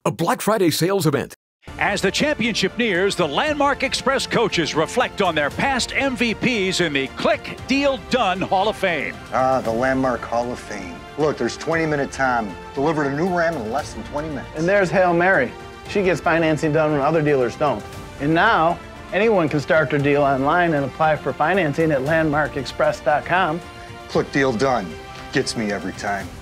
a Black Friday sales event. As the championship nears, the Landmark Express coaches reflect on their past MVPs in the Click Deal Done Hall of Fame. The Landmark Hall of Fame. Look, there's 20-minute time. Delivered a new Ram in less than 20 minutes. And there's Hail Mary. She gets financing done when other dealers don't. And now, anyone can start their deal online and apply for financing at landmarkexpress.com. Click Deal Done. Gets me every time.